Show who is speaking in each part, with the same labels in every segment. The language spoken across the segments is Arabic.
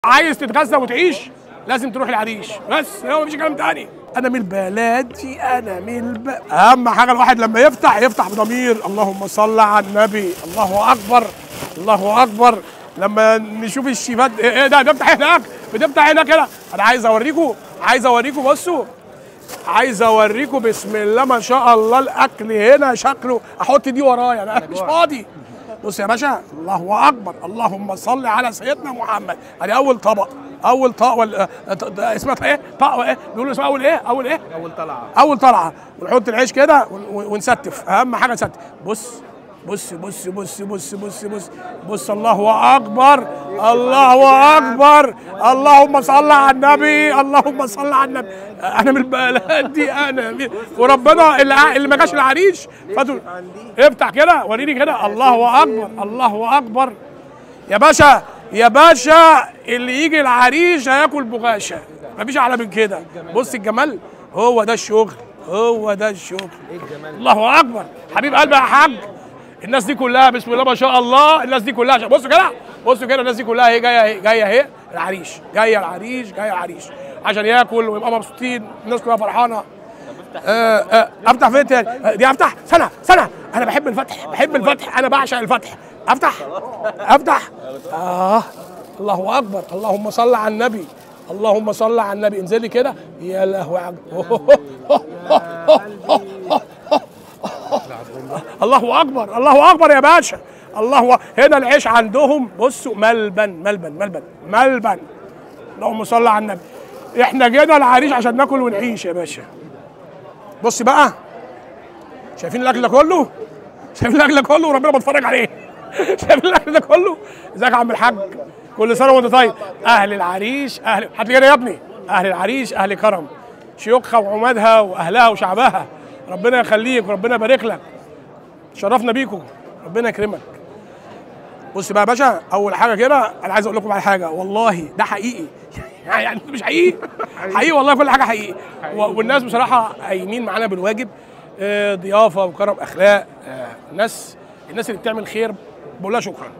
Speaker 1: عايز تتغذى وتعيش لازم تروح العريش، بس هو مفيش كلام تاني. انا من بلدي، انا من اهم حاجه الواحد لما يفتح بضمير. اللهم صل على النبي. الله اكبر الله اكبر. لما نشوف الشيفات ايه ده بتفتح هناك كده. انا عايز اوريكم بصوا، عايز اوريكم بسم الله ما شاء الله الاكل هنا شكله. احط دي ورايا انا مش فاضي. بص يا باشا، الله اكبر. اللهم صل على سيدنا محمد. ادي اول طبق ولا اسمها ايه؟ طبق ايه؟ بيقولوا اسمها اول طلعه. ونحط العيش كده ونستف. اهم حاجه نستف. بص الله اكبر الله اكبر. اللهم صل على النبي. انا من بلدي، وربنا اللي ما جاش العريش فاتوا. افتح كده وريني كده. الله اكبر يا باشا اللي يجي العريش هياكل بغاشه، مفيش اعلى من كده. بص الجمال، هو ده الشغل. ايه الجمال. الله اكبر حبيب قلبي يا حاج. الناس دي كلها بسم الله ما شاء الله، الناس دي كلها بصوا كده الناس دي كلها هي جايه اهي العريش، جايه العريش عشان ياكل ويبقى مبسوطين. الناس كلها فرحانه. افتح فين تاني؟ دي افتح سنه. انا بحب الفتح، انا بعشق الفتح. افتح الله اكبر. اللهم صل على النبي. انزلي كده. يا لهوي الله اكبر يا باشا. هنا العيش عندهم بصوا ملبن. اللهم صل على النبي. احنا جينا العريش عشان ناكل ونعيش يا باشا. بص بقى، شايفين الاكل ده كله وربنا بتفرج عليه. شايفين الاكل ده كله. ازيك يا عم الحاج؟ كل سنه وانت طيب. اهل العريش حد كده يا ابني. اهل العريش اهل كرم، شيوخها وعمادها واهلها وشعبها. ربنا يخليك وربنا يبارك لك. شرفنا بيكم، ربنا يكرمك. بص بقى يا باشا، اول حاجه كده انا عايز اقول لكم على حاجه، والله ده حقيقي. يعني مش حقيقي والله، كل حاجه حقيقي. والناس بصراحه قايمين معانا بالواجب. ضيافه وكرم اخلاق. الناس اللي بتعمل خير بقول لها شكرا.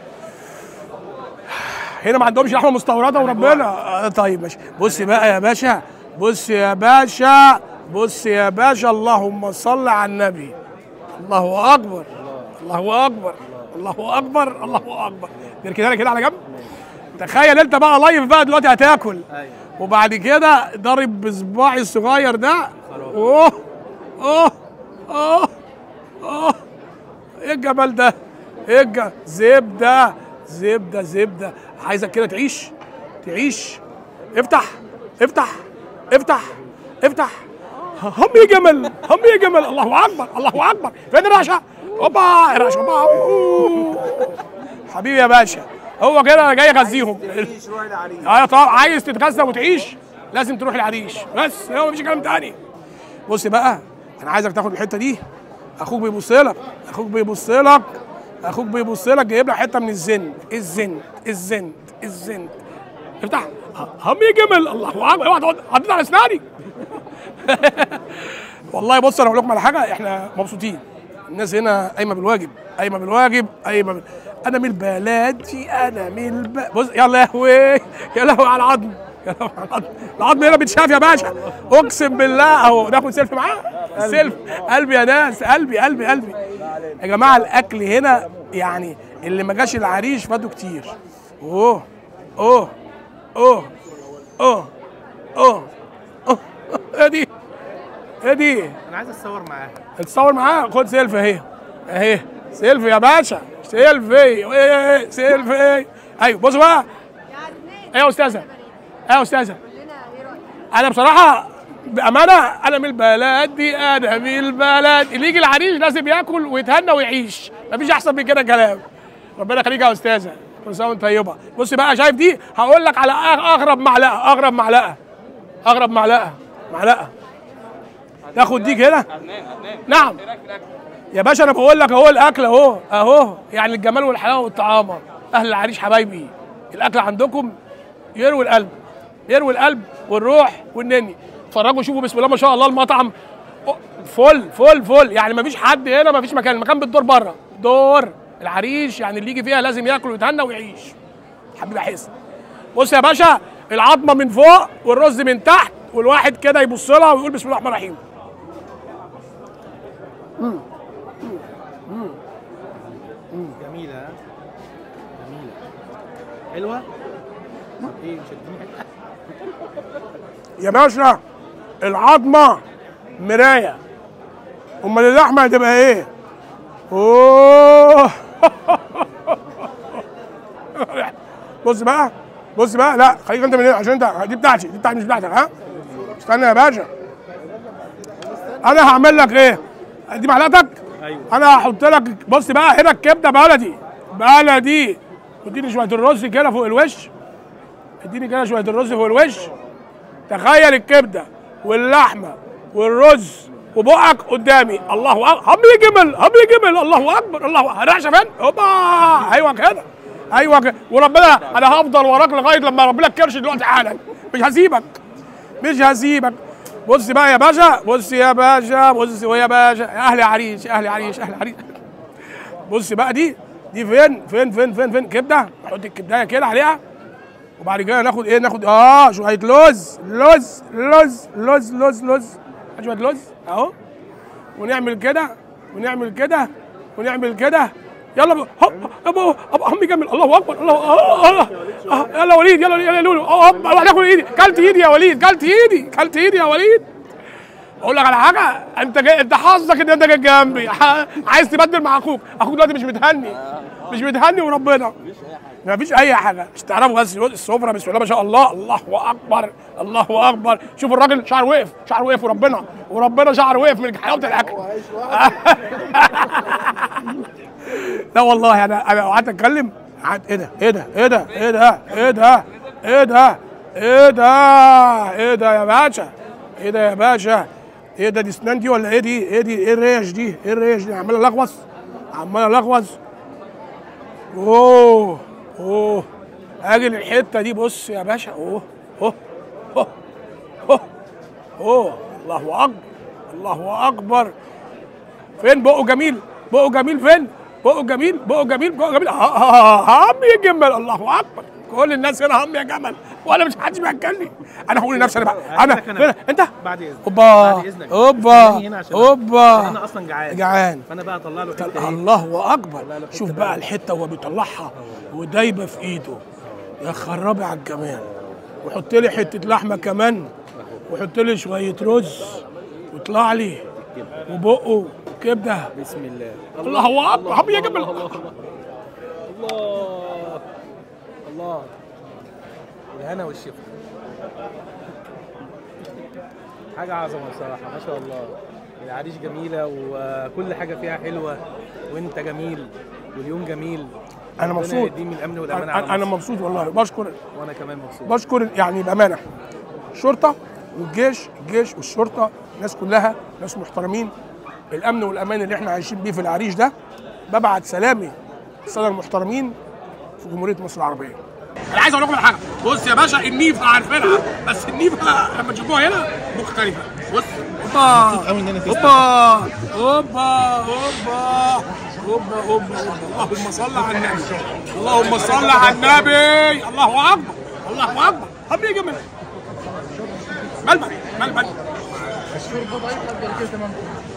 Speaker 1: هنا ما عندهمش لحمه مستورده وربنا. طيب ماشي. بص بقى يا باشا، اللهم صل على النبي. الله اكبر. نركنها كده على جنب. تخيل انت بقى لايف بقى دلوقتي هتاكل، وبعد كده ضارب بصباعي الصغير ده. اوه ايه الجمال ده؟ زبده. عايزك كده تعيش. افتح. هم يا جمل. الله اكبر. فين الرشا؟ اوبا الرشا. حبيبي يا باشا، هو كده جاي يغذيهم. طبعا عايز تتغذى وتعيش لازم تروح العريش، بس هو مفيش كلام تاني. بص بقى، انا عايزك تاخد الحته دي. اخوك بيبص لك جايب لك حته من الزند. افتح. هم يا جمل. الله اكبر. اوعى حطيت على اسناني. والله بص، انا اقول لكم على حاجه، احنا مبسوطين. الناس هنا قايمه بالواجب. انا من بلدي، بص يا لهوي على العظم. العظم هنا بيتشاف يا باشا، اقسم بالله. اهو ناخد سيلفي معاه. قلبي يا ناس، قلبي يا جماعه. الاكل هنا يعني اللي ما جاش العريش فاتوا كتير. اوه ايه دي؟
Speaker 2: انا عايز
Speaker 1: اتصور معاه. خد سيلفي اهي. سيلفي يا باشا، سيلفي. ايوه بصوا بقى. ايه يا استاذه؟ انا بصراحه بامانه انا من بلدي، اللي يجي العريش لازم ياكل ويتهنى ويعيش، مفيش احسن من كده كلام. ربنا يخليك يا استاذه، كل سنه وانت طيبه. بص بقى، شايف دي؟ هقول لك على اغرب معلقه. تاخد دي كده. نعم يا باشا، انا بقول لك اهو الاكل اهو يعني الجمال والحلاوه والطعامه. اهل العريش حبايبي، الاكل عندكم يروي القلب والروح والنني. اتفرجوا شوفوا بسم الله ما شاء الله المطعم فل. يعني مفيش حد هنا، مفيش مكان. المكان بالدور بره، دور العريش يعني اللي يجي فيها لازم ياكل ويتهنى ويعيش. حبيبي حسن. بص يا باشا، العظمه من فوق والرز من تحت، والواحد كده يبص لها ويقول بسم الله الرحمن الرحيم.
Speaker 2: جميله ها؟ جميله حلوه. ايه مش هتديني حته؟
Speaker 1: يا باشا العظمه مرايه، امال اللحمه هتبقى ايه؟ اوه بص بقى، بص بقى، لا خليك انت من هنا عشان انت دي بتاعتي، دي بتاعتي مش بتاعتك. ها استنى يا باشا، انا هعمل لك ايه؟ دي معلقتك؟
Speaker 2: ايوه.
Speaker 1: انا هحط لك، بص بقى هنا الكبده بلدي بلدي، اديني شويه الرز كده فوق الوش، اديني كده شويه الرز فوق الوش. تخيل الكبده واللحمه والرز وبقك قدامي، الله اكبر، هبل جمل هبل جمل، الله اكبر الله اكبر. رعشه فين؟ هوبا، ايوه كده، ايوه كده، وربنا انا هفضل وراك لغايه لما ربنا الكرش دلوقتي حالا، مش هسيبك مش هسيبك. بص بقى يا باشا، بص يا باشا، بص يا باشا، يا اهل عريش يا اهل عريش يا اهل عريش. بص بقى دي فين كبده، نحط الكبدايه كده عليها، وبعد كده ناخد ايه؟ ناخد شويه لوز لوز لوز لوز لوز لوز، شويه لوز اهو، ونعمل كده ونعمل كده ونعمل كده. يلا ابو عمي جمل، الله اكبر الله يلا وليد، يلا يلا لولو، هناكل ايدي، كلت ايدي يا وليد، كلت ايدي كلت ايدي يا وليد. اقول لك على حاجه، انت حظك ان انت جاي جنبي، عايز تبدل مع اخوك دلوقتي مش متهني، مش متهني وربنا ما فيش اي حاجه. مش تعرفوا بس السفره بسم الله ما شاء الله، الله اكبر الله اكبر. شوفوا الراجل شعر وقف وربنا شعر وقف من حلاوه الاكل. لا والله انا قعدت اتكلم، ايه ده ايه ده ايه ده ايه ده ايه ده ايه ده ايه ده ايه ده يا باشا، ايه ده يا باشا، ايه ده؟ دي اسنان دي ولا ايه دي؟ ايه دي؟ ايه الريش دي؟ ايه الريش دي؟ عمال الغوص عمال الغوص. اوه اجي الحته دي، بص يا باشا، الله اكبر الله اكبر. فين بقه جميل؟ بقه جميل فين؟ بقه جميل بقه جميل بقه جميل. هم يا جمل، الله اكبر. كل الناس هنا هم يا جمل، وانا مش حدش بياكلني، انا هقول لنفسي انا بقى، انا انت
Speaker 2: بعد اذنك،
Speaker 1: اوبا
Speaker 2: بعد اذنك
Speaker 1: اوبا
Speaker 2: انا اصلا
Speaker 1: جعان،
Speaker 2: فانا بقى اطلع له حته.
Speaker 1: الله اكبر. شوف بقى الحته وهو بيطلعها ودايبه في ايده، يا خرابي على الجمال. وحط لي حته لحمه كمان، وحط لي شويه رز، وطلع لي وبقه كبده،
Speaker 2: بسم الله
Speaker 1: الله اكبر. حبيبي يا جبل،
Speaker 2: الله الهنا والشفا، حاجه عظمه بصراحه ما شاء الله. العريش جميله وكل حاجه فيها حلوه، وانت جميل واليوم جميل.
Speaker 1: انا مبسوط،
Speaker 2: يديم الامن والامان.
Speaker 1: انا مبسوط والله، بشكر.
Speaker 2: وانا كمان مبسوط،
Speaker 1: بشكر يعني بامانه الشرطه الجيش والشرطه، الناس كلها ناس محترمين. الامن والامان اللي احنا عايشين بيه في العريش ده، ببعت سلامي للساده المحترمين في جمهوريه مصر العربيه. انا عايز اقول لكم على حاجه، بص يا باشا، النيفه عارفينها، بس النيفه لما تشوفوها هنا مختلفه. بص اوبا اللهم صل على النبي، اللهم صل على النبي، الله اكبر الله اكبر. حبيبي يا جمال، ملبن الشوربه ضعيفه تمام.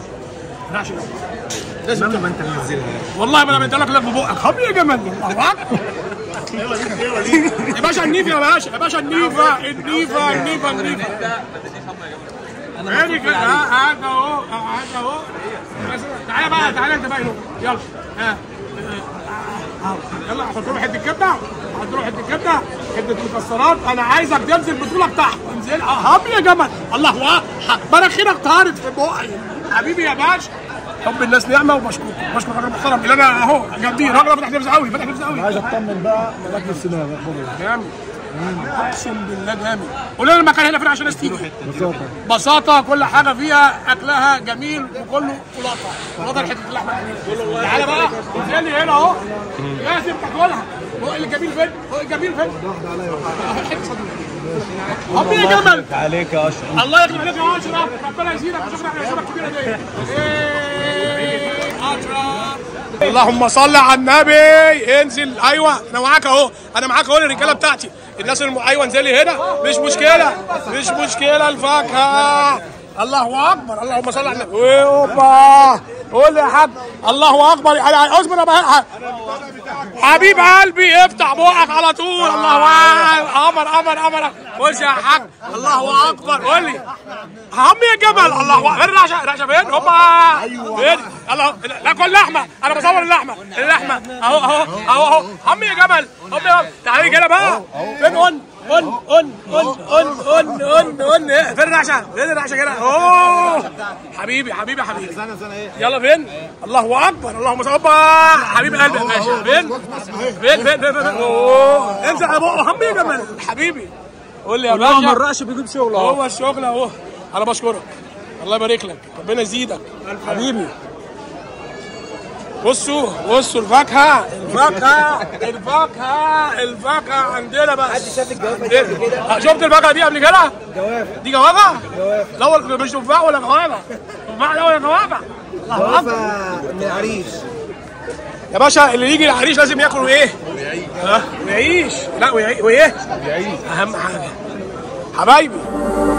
Speaker 1: لازم ما انت منزلها والله، ما انا بدي لك ببقك. حبيبي يا جمال، الله اكبر. يا باشا النيفه، يا باشا النيفه هادي كده، هذا اهو تعالى بقى، تعالى انت بقى، يلا يلا حط له حته كبده، حته مكسرات. انا عايزك تنزل بطولك تحت، انزلها هب يا جمل، الله اكبر. مناخيرك طارت في بقي حبيبي يا باشا. حب الناس نعمه، وبشكر راجل محترم اللي انا اهو جنبي، راجل فتح نفسي قوي،
Speaker 3: عايز اطمن بقى ملاك السنان
Speaker 1: جامد، اقسم بالله جامد. قول لنا المكان هنا فين عشان الناس تيجي. بساطه، كل حاجه فيها اكلها جميل، وكله قلاطه حته اللحمه. تعالى بقى انزل لي هنا اهو، لازم تاكلها. فوق الجميل فين؟ حته صدور. حبيبي يا جمل
Speaker 3: عليك يا اشرف،
Speaker 1: الله يخليك عليك يا اشرف، ربنا يزيدك وشكرا على الشغله الكبيره دي. اللهم صل على النبي. انزل. ايوه انا معاك اهو، انا معاك اهو الرجاله بتاعتي الناس ايوه انزلي هنا، مش مشكله مش مشكله. الفاكهه. الله اكبر. اللهم صل على النبي. اوبا قول لي يا حاج. الله اكبر. انا اصبر يا حبيب قلبي، افتح بقك على طول. الله اكبر. قمر قمر قمر. خش يا حاج. الله اكبر. قول لي عمي يا جبل. الله اكبر. فين الرعشه؟ الرعشه فين؟ هوبا فين؟ الله. لا كل لحمه، انا بصور اللحمه اهو اهو اهو اهو. عمي يا جبل. عمي يا جبل. تعالي كده بقى. فين فين الرعشه؟ فين الرعشه كده؟ اوه حبيبي حبيبي حبيبي. يلا فين؟ الله اكبر. اللهم صل. حبيب قلبي يا باشا. فين اوه انزل على بقه. عمي يا جمال حبيبي. قول لي يا باشا.
Speaker 3: ما الرقش بيجيب شغل اهو.
Speaker 1: هو الشغل اهو. انا بشكرك، الله يبارك لك، ربنا يزيدك حبيبي. بصوا الفاكهه الفاكهه عندنا بس.
Speaker 2: حد شاف الجوافه دي قبل كده؟
Speaker 1: شفت الفاكهه دي قبل كده؟
Speaker 2: جوافه.
Speaker 1: دي جوافه؟ الاول مش تفاح ولا جوافه؟ تفاح ده ولا جوافه؟
Speaker 2: جوافه من العريش
Speaker 1: يا باشا. اللي يجي العريش لازم ياكل ايه؟ ويعيش. لا وايه؟ اهم حاجه حبايبي.